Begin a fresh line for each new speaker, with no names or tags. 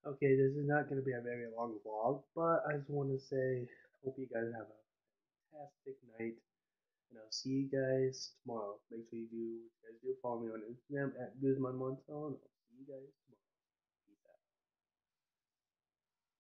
Okay, this is not going to be a very long vlog, but I just want to say, hope you guys have a fantastic night, and I'll see you guys tomorrow. Make sure you guys do follow me on Instagram at Guzman Montel, and I'll see you guys tomorrow.